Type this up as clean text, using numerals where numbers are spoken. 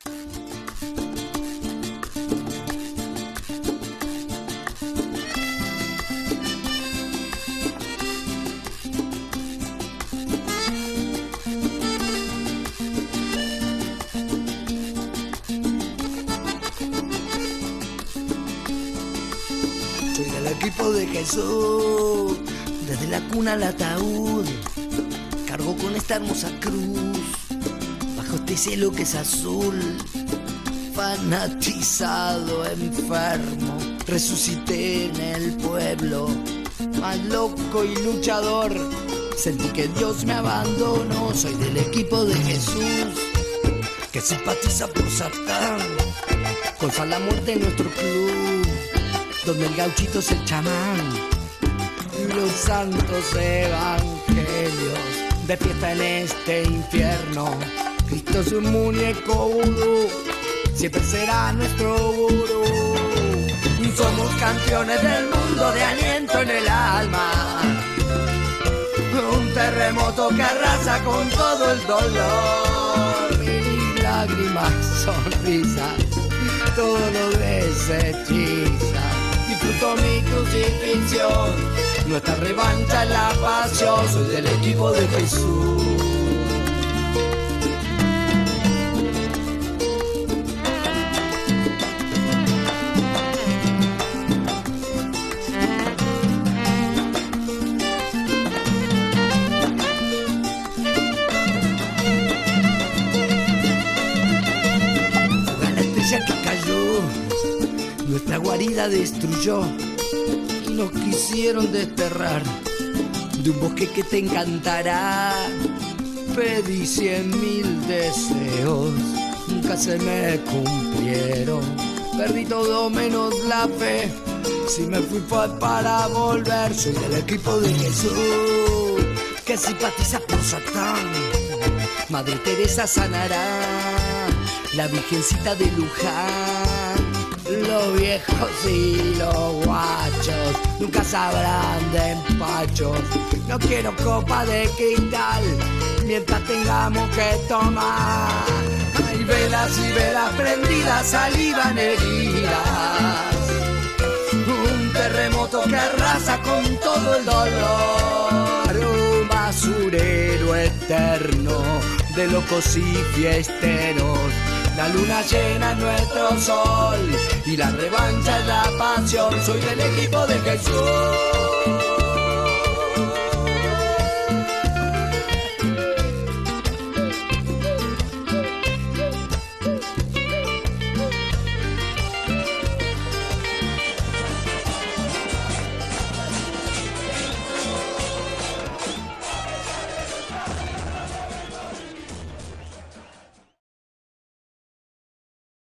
Soy del equipo de Jesús, desde la cuna al ataúd, cargo con esta hermosa cruz, bajo este cielo que es azul, fanatizado, enfermo, resucité en el pueblo, más loco y luchador, sentí que Dios me abandonó, soy del equipo de Jesús, que simpatiza por Satán, contra la muerte en nuestro club, donde el gauchito es el chamán, los santos evangelios de fiesta en este infierno. Cristo es un muñeco vudú, siempre será nuestro gurú. Somos campeones del mundo de aliento en el alma, un terremoto que arrasa con todo el dolor. Mis lágrimas, sonrisas, todo lo desechiza. Disfruto mi crucifixión, nuestra revancha es la pasión. Soy del equipo de Jesús. Fue la estrella que cayó, nuestra guarida destruyó y nos quisieron desterrar de un bosque que te encantará. Pedí 100.000 deseos, nunca se me cumplieron. Perdí todo menos la fe, si me fui fue para volver. Soy del equipo de Jesús, que simpatiza por Satán. Madre Teresa sanará, la Virgencita de Luján. Los viejos y los guachos nunca sabrán de empachos. No quiero copa de cristal mientras tengamos que tomar. Hay velas y velas prendidas, saliva en heridas. Un terremoto que arrasa con todo el dolor. Un basurero eterno de locos y fiesteros. La luna llena es nuestro sol y la revancha es la pasión. Soy del equipo de Jesús.